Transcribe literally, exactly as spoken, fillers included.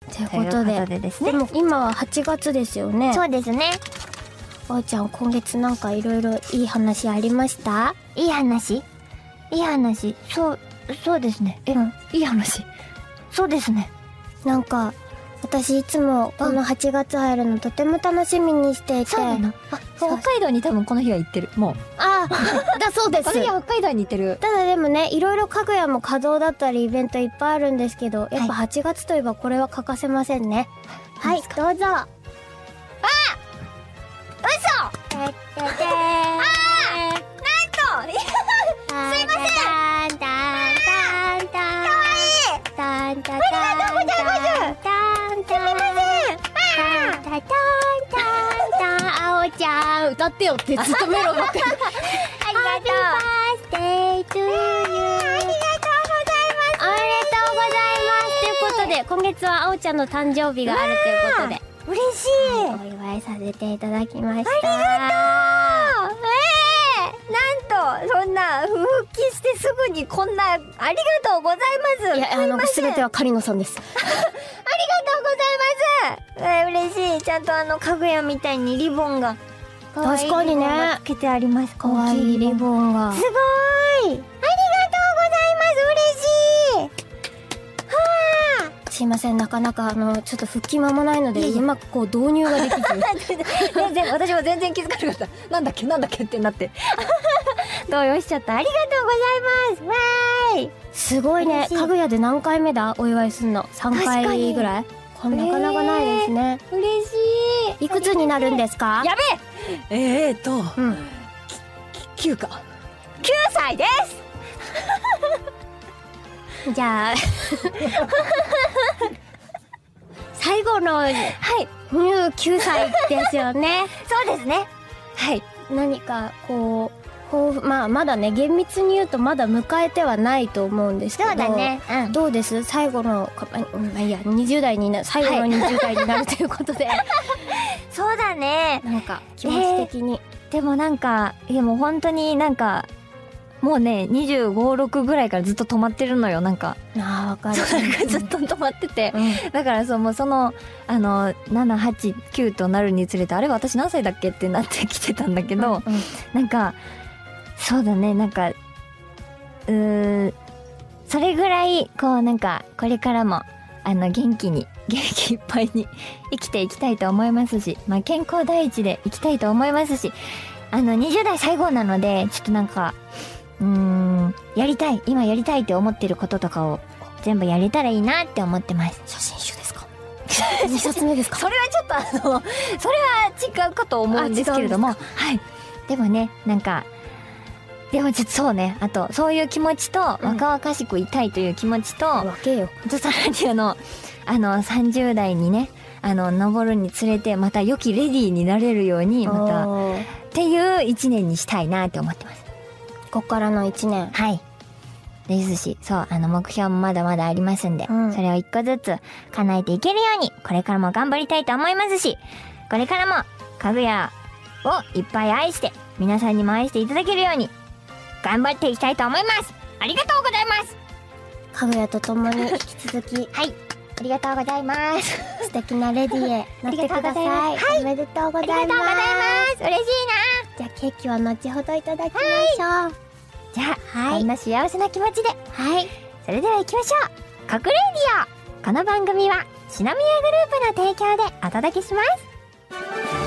ということで、 ということでですね。 でも今ははちがつですよね。 そうですね。 あおちゃん今月なんかいろいろいい話ありました？ いい話いい話そうそうですね。え、うん、いい話そうですね。 なんか私いつもこのはちがつ入るのとても楽しみにしていて、 そうなの。あ、北海道に多分この日は行ってる。もうあだそうです。 この日は北海道に行ってる。 ただでもね、いろいろ家具屋も稼働だったりイベントいっぱいあるんですけど、やっぱはちがつといえばこれは欠かせませんね。はい、どうぞ。あ、 嘘。 てっててー。 あー、なんとすいません。 タンタンタンタン。かわいい。タンタタンタンタン。 ありがとうございます。 タンタン。すみません。タンタタンタンタン。あおちゃん歌ってよってずっとメロン持ってる。 ありがとう。 Happy birthday to you。ありがとうございます。ありがとうございます。ということで今月はあおちゃんの誕生日があるということで嬉しい。 お祝いさせていただきました。 ありがとう。ええー、なんとそんな復帰してすぐにこんなありがとうございます。 いや、あの全てはカリノさんです。 ありがとうございます。えー、嬉しい。ちゃんとあのかぐやみたいにリボンが確かにねつけてあります。 かわいいリボンがすごーい。ありがとうございます。嬉しい。はあ。 すいません、なかなかあのちょっと復帰間もないのでうまくこう導入ができず全然私も全然気づかなかった。なんだっけなんだっけってなって動揺しちゃった。ありがとうございます。わーい。 すごいね。かぐやで何回目だお祝いすんの？さんかいぐらい？こんなかなかないですね。 嬉しい。 いくつになるんですか？ やべええーと、 うん、 きゅうかきゅうさいですじゃあ最後のはいきゅうさいですよね。 そうですね。はい。 何かこう抱負、まあまだね厳密に言うとまだ迎えてはないと思うんですけど、 そうだね、うん、 どうです最後のか、うん、まあいいやにじゅう代にな最後のにじゅう代になるということで、はい、 そうだね。 なんか気持ち的に、 えー、でもなんかいやもう本当になんかもうねにじゅうご、ろくぐらいからずっと止まってるのよ。なんかあーわかる。 なんかずっと止まってて、 うん、 だからそうもうそのあのなな、はち、きゅうとなるにつれてあれ私何歳だっけってなってきてたんだけど、 うんうん、 なんかそうだねなんかうーそれぐらいこうなんかこれからもあの元気に元気いっぱいに生きていきたいと思いますし、まあ健康第一で生きたいと思いますし、あのにじゅう代最後なのでちょっとなんかうーんやりたい今やりたいって思ってることとかを全部やれたらいいなって思ってます。 写真集ですか？にさつめですか？ それはちょっとあのそれは違うかと思うんですけれども、はい。でもねなんかでもちょっとそうねあとそういう気持ちと、うん、若々しくいたいという気持ちと、 分けよ。 とさらにあのあのさんじゅう代にねあの上るにつれてまた良きレディーになれるようにまたっていう一年にしたいなって思ってます。 こっからの一年。 はいですし、そうあの目標もまだまだありますんで、うん、それを一個ずつ叶えていけるようにこれからも頑張りたいと思いますし、これからもかぐやをいっぱい愛して皆さんにも愛していただけるように頑張っていきたいと思います。ありがとうございます。 かぐやと共に引き続きはいありがとうございます。 素敵なレディへなってください。 はい、 おめでとうございます。 ありがとうございます。嬉しいな。 じゃあケーキは後ほどいただきましょう。 はい、じゃあ、はい、こんな幸せな気持ちで、 はい、 それでは行きましょう。かくれんディオ。この番組はシナミヤグループの提供でお届けします。